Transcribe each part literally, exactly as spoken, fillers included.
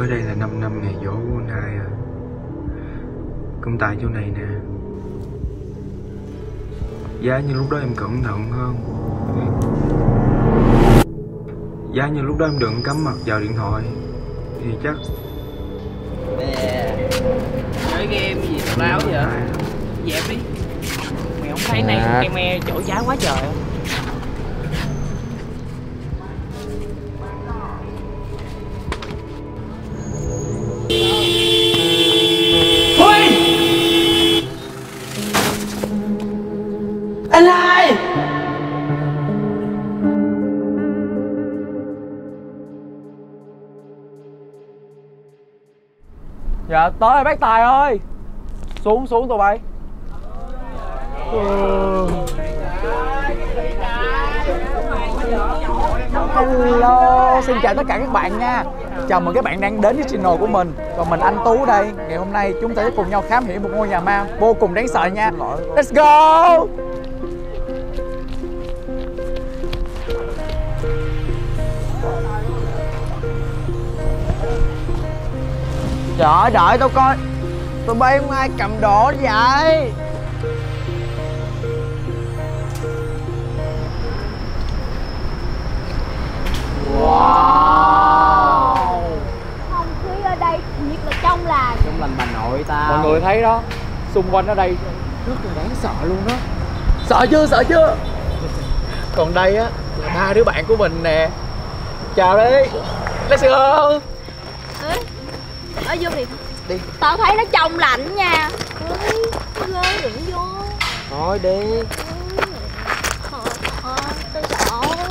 Tới đây là năm năm ngày dỗ của anh hai rồi. Cũng tại chỗ này nè. Giá như lúc đó em cẩn thận hơn, giá như lúc đó em đừng cắm mặt vào điện thoại thì chắc nè. Nói game gì báo vậy? Dẹp đi. Mày không thấy này cây me chỗ trái quá trời không? Anh hai! Dạ tới rồi bác Tài ơi. Xuống xuống tụi bay. Ừ. Hello, xin chào tất cả các bạn nha. Chào mừng các bạn đang đến với channel của mình. Và mình anh Tú đây. Ngày hôm nay chúng ta sẽ cùng nhau khám hiểm một ngôi nhà ma vô cùng đáng sợ nha. Let's go. Trời ơi, đợi tao coi. Tụi bay không ai cầm đồ vậy? Wow. Không khí ở đây nhiệt là trong lành. Trong lành bà nội tao. Mọi người thấy đó, xung quanh ở đây rất là đáng sợ luôn đó. Sợ chưa, sợ chưa? Còn đây á là ba đứa bạn của mình nè. Chào đi. Let's go. Ê, ở vô đi. Đi. Tao thấy nó trong lạnh nha. Ê, ghê đừng vô. Thôi đi. Ờ, ờ, tôi sợ lắm.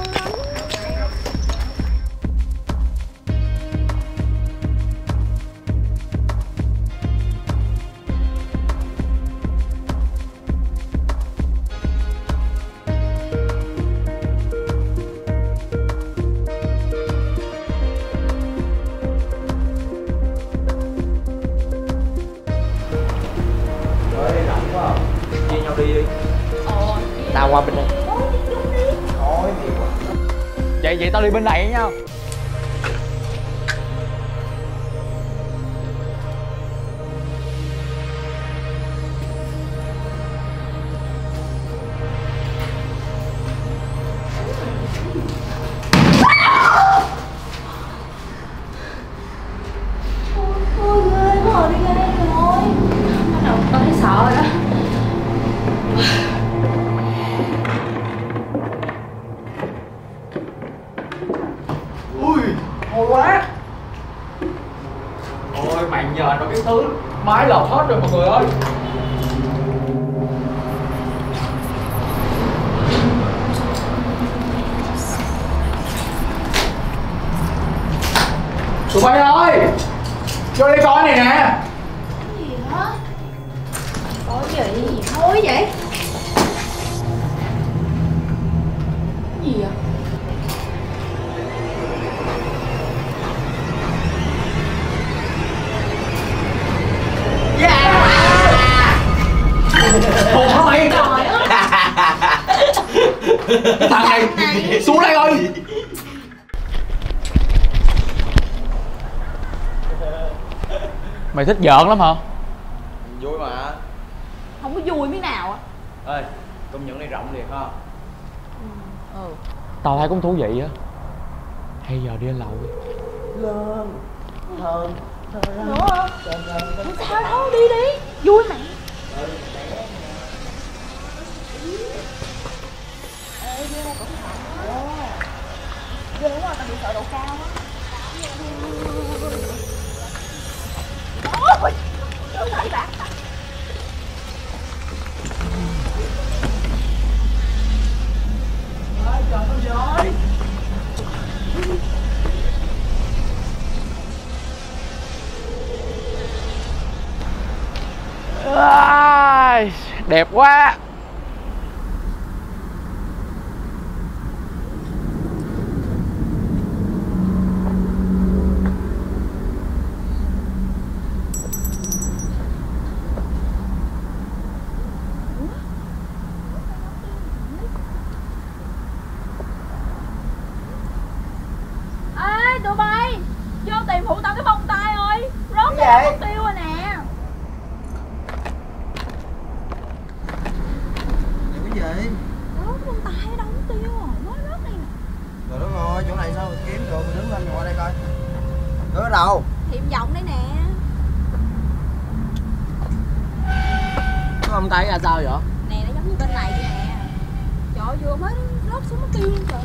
Đi đi. Ờ, Tao qua bên đây. Thôi nhiều quá. Vậy vậy tao đi bên này nha. ôi ghê quá rồi, đi ra đây rồi. Bắt đầu tao thấy sợ rồi đó. Ui, hôi quá. Ôi màn nhện và cái thứ mái lọt hết rồi mọi người ơi. Tụi bay ơi, vô đây coi này nè. Cái gì hả? Có gì gì thôi vậy? Cái gì vậy? Hồn hả mày? Trời ơi. Cái thằng này xuống đây ơi. Mày thích giỡn lắm hả? Vui mà. Không có vui miếng nào á. Ê, công nhận này rộng thiệt ha. Ừ. Tao thấy cũng thú vị á. Hay giờ đi ăn lẩu đi. Lên. Thơm. Nữa hả? Không sao đâu, đi đi. Vui mà. Ê, đi ra cẩn thận đó. Ghê quá, tao bị sợ độ cao á. Ôi, không phải bạn. Ơi, trời ơi. À, đẹp quá. Ê, tụi bay, vô tìm phụ tao cái bông tai vậy? Tiêu rồi nè. Cái gì? Đó, con tay đâu có tiêu rồi, nó rớt đây nè. Trời đất ơi, chỗ này sao mà kiếm được, mình đứng lên ngồi đây coi. Rớt ở đâu? Tiệm vọng đây nè. Có ông tay là sao vậy? Nè, nó giống như bên này vậy nè. Trời ơi, vừa mới rớt xuống nó tiêu luôn trời.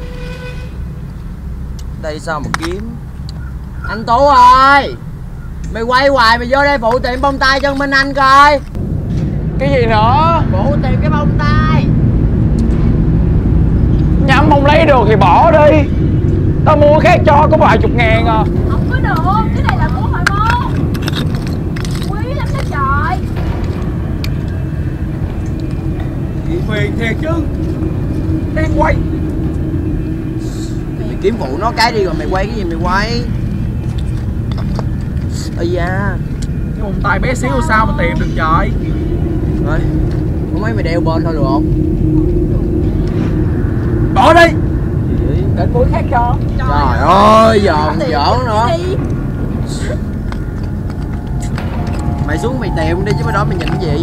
Đây sao mà kiếm? Anh Tú ơi, mày quay hoài mày vô đây phụ tiệm bông tai cho Minh Anh coi. Cái gì nữa? Phụ tiệm cái bông tai. Nhắm không lấy được thì bỏ đi. Tao mua khác cho có vài chục ngàn à. Không có được, cái này là của hồi môn. Quý lắm đó trời. Phiền thiệt chứ. Đang quay. Mày kiếm phụ nó cái đi rồi mày quay cái gì mày quay? Ây da. Cái bông tai bé xíu sao mà tìm được trời. Rồi, không mấy mày đeo bên thôi được không? Bỏ đi. Đến mũi khác cho. Trời ơi, giỡn giỡn nữa. Mày xuống mày tìm đi chứ mới đó mày nhìn cái gì?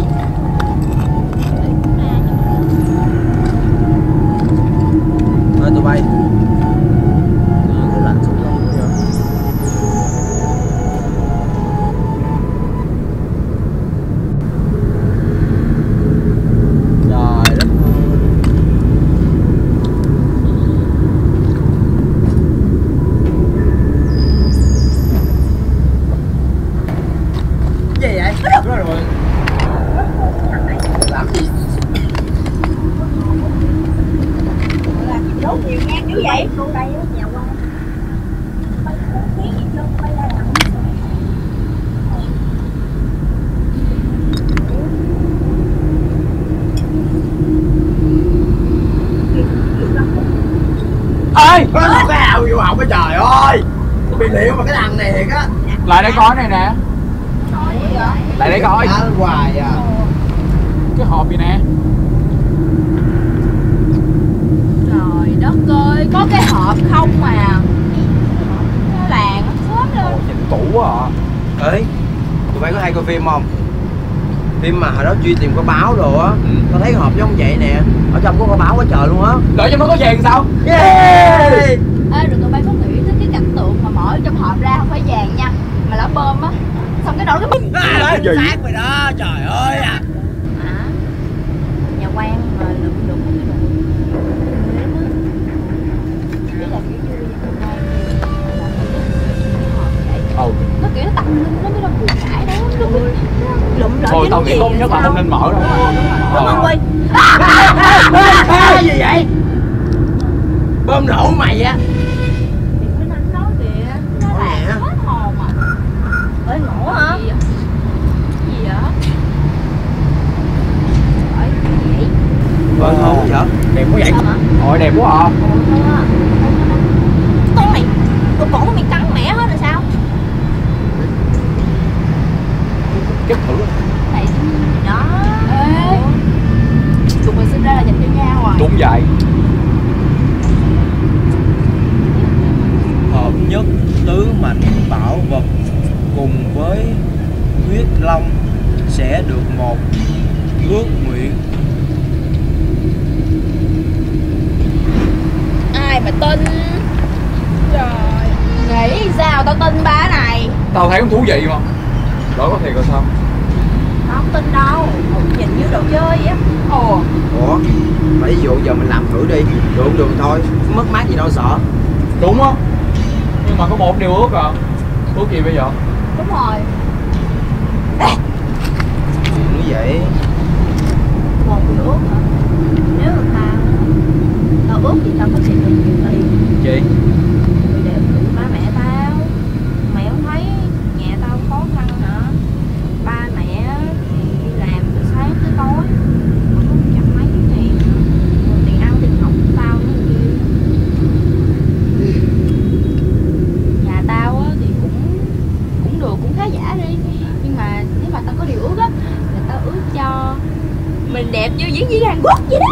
Thôi tụi bay. Cái lạnh xuống không bây giờ. Trời đất ơi. Gì vậy? Rồi rồi. Làm gì? Đốt nhiều ngang dữ vậy? Cô đây á, nhà qua. Bay không khí gì đâu, bay ra làm. Ê! Có cái ao vô họng cái trời ơi. Bị liệu mà cái thằng này thiệt á. Lại đây coi này nè. Trời gì vậy? Lại đây coi. Ăn hoài à. Cái hộp gì nè. Trời đất ơi, có cái hộp không mà. Nó làng nó sớm lên. Nhìn cũ quá à. Ê, tụi bay có hay coi phim không? Phim mà hồi đó truy tìm có báo đồ á. Ừ. Tao thấy cái hộp giống vậy nè. Ở trong có có báo quá trời luôn á. Đợi cho nó có vàng sao? Yeah. Ê, rồi tụi bay có nghĩ tới cái cảnh tượng mà mở trong hộp ra không phải vàng nha, mà là bơm á. Xong cái đó cái bít. À, chính xác rồi đó, trời ơi à. Hả? Nhà quan mà lụm lụm cái đồ quý lắm á. Ý là kiểu như nhà quan là phải cái hộp vậy. Ừ. Nó kiểu nó tặng linh nó mới đâu buồn cãi đó. Nó cứ lụm lại Thôi với tao nó nghĩ gì tốt nhất là sao? không nên mở đâu. Đúng không Quy? Cái gì vậy? Bơm nổ mày á. Thì Minh Anh nói kìa, nó Nói nè. làm hết hồn à. Ơi ngủ hả? Gì vậy? Gì vậy? Trời, gì vậy? Bơm nổ vậy? Đẹp quá vậy. Sao hả? Ôi đẹp quá à. Ôi, thôi á. Con mày, con cổ mày cắn mẻ hết là sao? Kết thử. Này gì đó. Ê, tụi mình sinh ra là dành cho nhau à. Đúng vậy. Hợp nhất tứ mạch bảo vật cùng với huyết long sẽ được một ước nguyện. Ai mà tin? Trời, nghĩ sao tao tin ba này? Tao thấy cũng thú vị mà. Đó có thiệt rồi sao? Tao không tin đâu, nhìn như đồ chơi vậy á. Ồ, Ủa? Mà ví dụ giờ mình làm thử đi. Được không được thôi. Mất mát gì đâu sợ. Đúng á. Nhưng mà có một điều ước à. Ước gì bây giờ? đúng rồi. Như vậy. Một điều ước hả? Nếu mà tao tao ước thì tao phải tìm được nhiều tiền Chị. rồi để phụ ba mẹ tao. Mẹ không thấy nhà tao khó khăn hả? Ba mẹ thì đi làm từ sáng tới tối mà có chẳng mấy tiền, rồi tiền ăn tiền học của tao nữa kia. Nhà tao á thì cũng cũng được, cũng khá giả đi, nhưng mà nếu mà tao có điều ước á là tao ước cho mình đẹp như diễn viên Hàn Quốc vậy đó.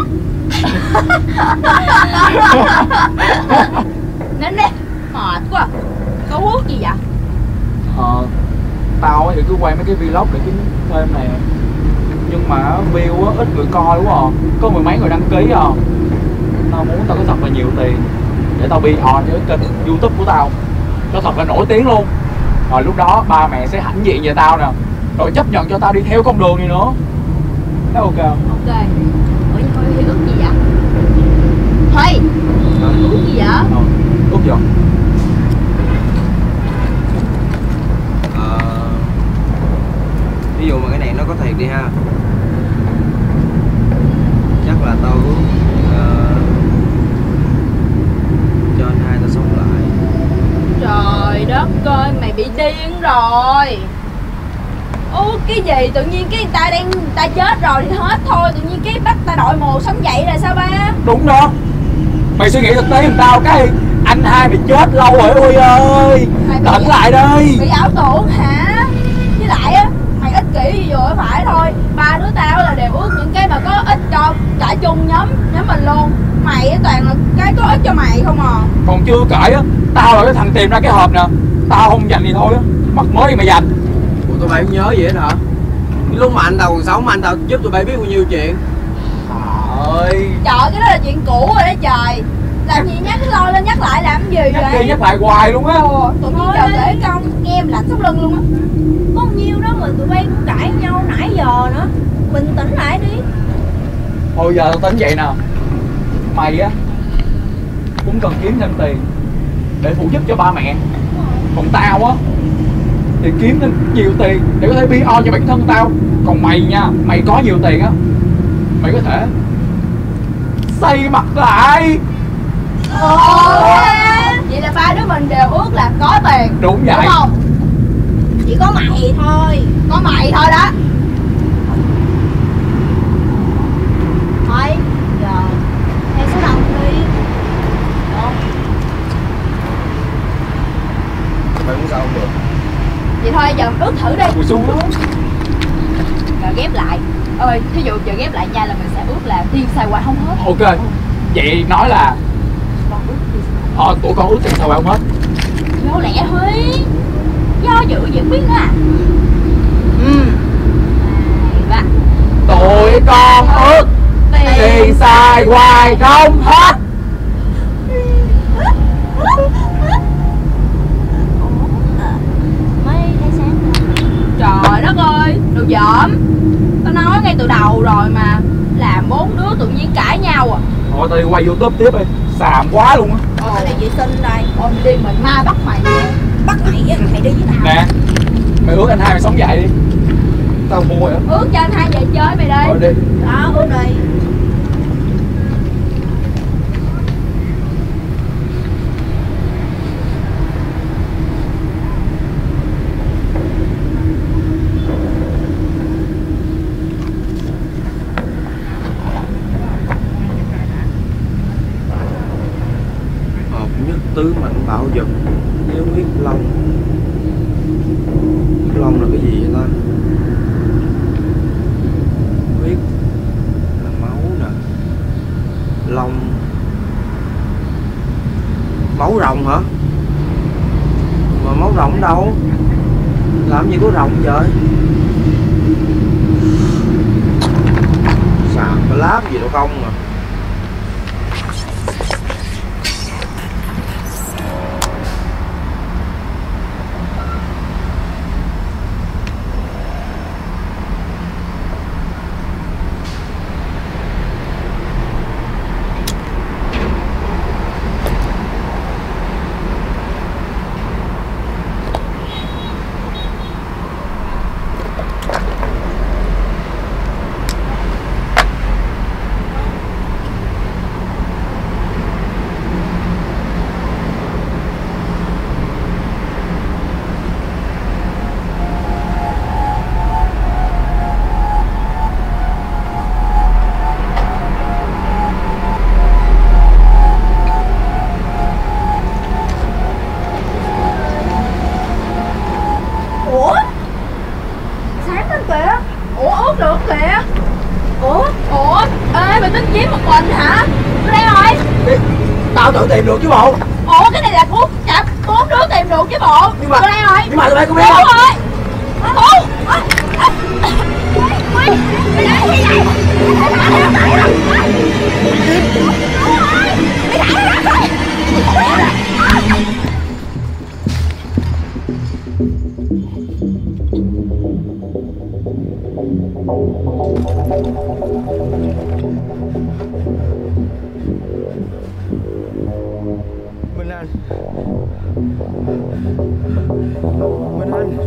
Nên nè, mệt quá. Có ước gì vậy? Ờ. Tao thì cứ quay mấy cái vlog để kiếm thêm nè, nhưng mà view á, ít người coi đúng không, có mười mấy người đăng ký à. Tao muốn tao có thật là nhiều tiền để tao be on với kênh YouTube của tao, cho thật là nổi tiếng luôn. Rồi lúc đó ba mẹ sẽ hãnh diện về tao nè, rồi chấp nhận cho tao đi theo con đường này nữa. Thấy ok không? Ok. Ủa nhưng Huy, Huy ước gì vậy? Huy, ước gì vậy? Ờ, ước gì? Ờ, ví dụ mà cái này nó có thiệt đi ha, chắc là tao ước uh, cho anh hai tao sống lại. Trời đất ơi, mày bị điên rồi. Ô cái gì tự nhiên cái người ta đang người ta chết rồi thì hết thôi, tự nhiên cái bắt ta đội mồ sống dậy là sao ba? Đúng đó, mày suy nghĩ thực tế giùm tao cái anh hai bị chết lâu rồi Huy ơi, tỉnh lại đi. Bị ảo tưởng hả? Với lại á, mày ích kỷ gì rồi phải thôi. Ba đứa tao là đều ước những cái mà có ích cho cả chung nhóm nhóm mình luôn. Mày á toàn là cái có ích cho mày không à. Còn chưa kể á, tao là cái thằng tìm ra cái hộp nè, tao không dành thì thôi á, mất mới gì mà dành. Ủa tụi bay không nhớ gì hết hả? Lúc mà anh tao còn sống anh tao giúp tụi bay biết bao nhiêu chuyện. Trời Trời cái đó là chuyện cũ rồi đó trời. Làm gì nhắc lôi lên nhắc lại làm gì vậy? nhắc đi nhắc lại hoài luôn á. Tụi nhiên chờ kể công nghe em lạnh sống lưng luôn á. Có nhiêu đó mà tụi bay cũng cãi nhau nãy giờ nữa. Bình tĩnh lại đi. Thôi giờ tao tính vậy nè, mày á cũng cần kiếm thêm tiền để phụ giúp cho ba mẹ, còn tao á thì kiếm thêm nhiều tiền để có thể be on cho bản thân tao. Còn mày nha, mày có nhiều tiền á, mày có thể xây mặt lại. Ồ, vậy là ba đứa mình đều ước là có tiền. Đúng vậy. Đúng không? Chỉ có mày thôi. Có mày thôi đó. Thôi, giờ theo số đồng đi. Được. Mày muốn sao không được? Vậy thôi giờ mình ước thử đi. Ngồi xuống. Rồi ghép lại. Ơi, thí dụ giờ ghép lại nha là mình sẽ ước là tiền xài hoài không hết. Ok, vậy nói là Con ước tiền xài ờ, tụi con ước tiền sao không hết. vô lẹ Huy. Do dự diễn biến à. Ừ. Hai, ba. Tụi con ước tiền xài hoài không hết. Mới thấy sáng rồi. Trời đất ơi, đồ dởm. Tao nói ngay từ đầu rồi mà. Làm bốn đứa tự nhiên cãi nhau à. Thôi tao đi quay YouTube tiếp đi, xàm quá luôn á. Ồ, đây vệ sinh đây. Ôi đi mình ma bắt mày. Bắt mày á, mày đi với tao. Nè, mày ước anh hai mày sống dậy đi, tao mua rồi. Ước cho anh hai về chơi mày đi. Thôi đi. Đó, ước đi. Hợp nhất tứ mạnh bảo vật với huyết long. Huyết long là cái gì vậy ta? Huyết là máu nè, long máu rồng hả? Mà máu rồng đâu? Làm gì có rồng vậy? Xàm cái láp gì đâu không mà. Ủa? Sáng lên kìa. Ủa ước được kìa. Ủa? Ủa? Ê mày tính chiếm một mình hả? Ở đây rồi. Tao tự tìm được chứ bộ. Ủa cái này là bốn chặt bốn đứa tìm được chứ bộ. Nhưng mà- Ở đây rồi. Nhưng mà tụi bay có biết Đúng không? rồi. Minh Anh. Minh Anh.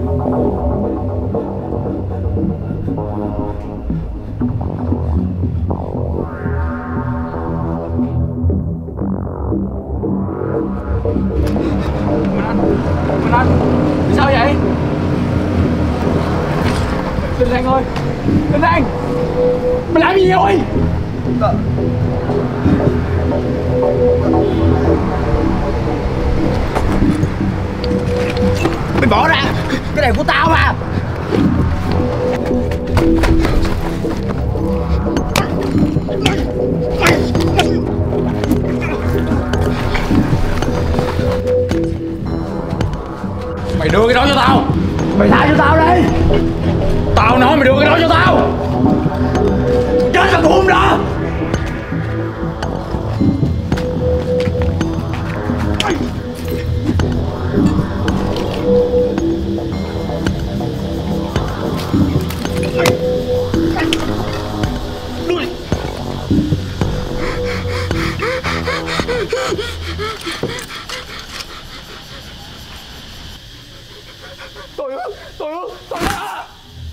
Minh Anh, sao vậy? Linh Anh ơi, Linh Anh, mày làm gì rồi? Mày bỏ ra, cái này của tao mà. Mày đưa cái đó cho tao. Mày tha cho tao đi. Tao nói mày đưa cái đó cho tao. Chết thằng khùng đó. Tôi ơi, tôi ơi, tôi ơi.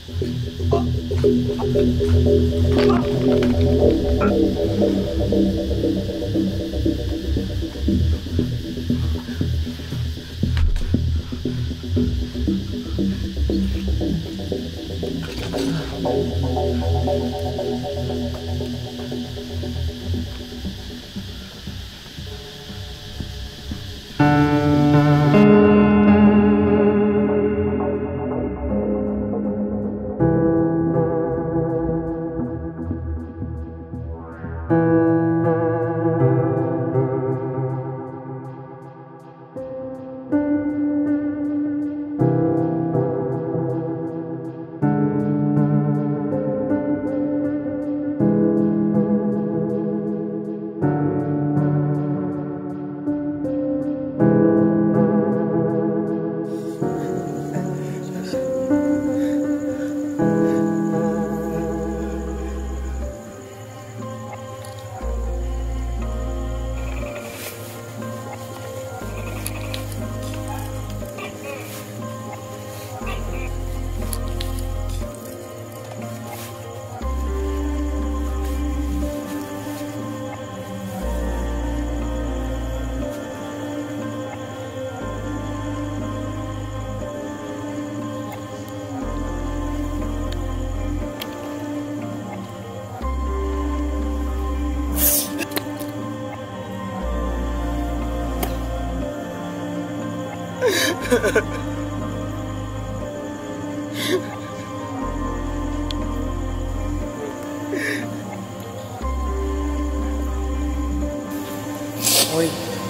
Ôi.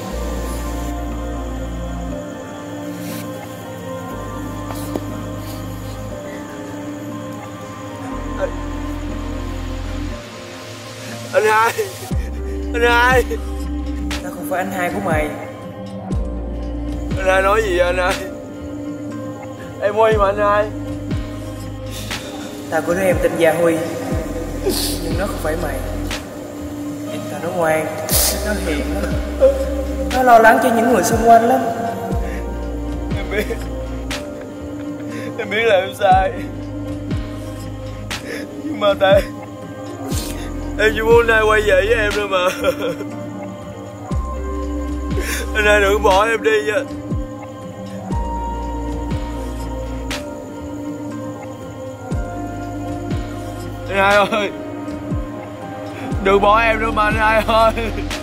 Anh Anh hai. Anh hai. Tao không phải anh hai của mày. Anh hai nói gì vậy anh hai? Em Huy mà anh hai. Tao có đứa em tên Gia Huy, nhưng nó không phải mày. Em tao nó ngoan, nó hiền lắm, nó lo lắng cho những người xung quanh lắm. Em biết. Em biết là em sai. Nhưng mà tại em chỉ muốn anh hai quay về với em thôi mà. Anh hai đừng bỏ em đi nha. Anh hai ơi, đừng bỏ em nữa mà anh hai ơi.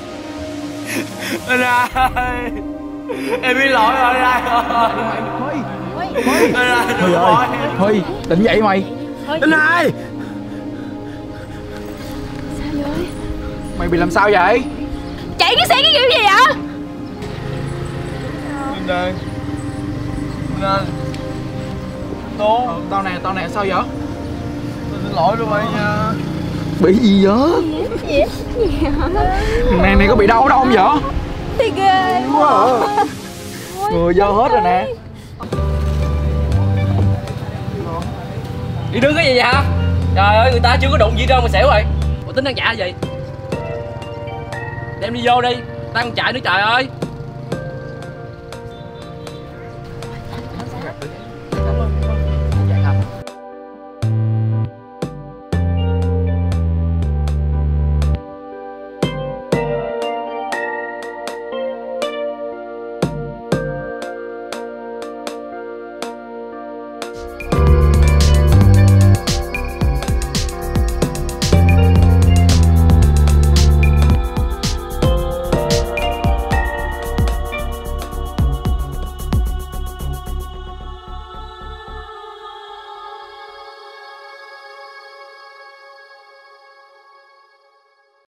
Anh hai, em biết lỗi rồi anh hai ơi. Anh hai đừng bỏ em. Huy, tỉnh dậy mày. Anh hai. Sao vậy? Mày bị làm sao vậy? Chạy cái xe cái kiểu gì vậy? Anh hai. Anh hai. Tố. Ờ, tao nè, tao nè, sao vậy? Tôi xin lỗi tụi bay nha. Bị gì vậy? Gì? Gì hả? Nè, này có bị đau đâu không vậy? Thì ghê quá à. Người dơ hết rồi nè. Đi đứng cái gì vậy hả? Trời ơi, người ta chưa có đụng gì đâu mà xỉu rồi. Ủa tính đang dạ gì? Đem đi vô đi, tao còn chạy nữa trời ơi.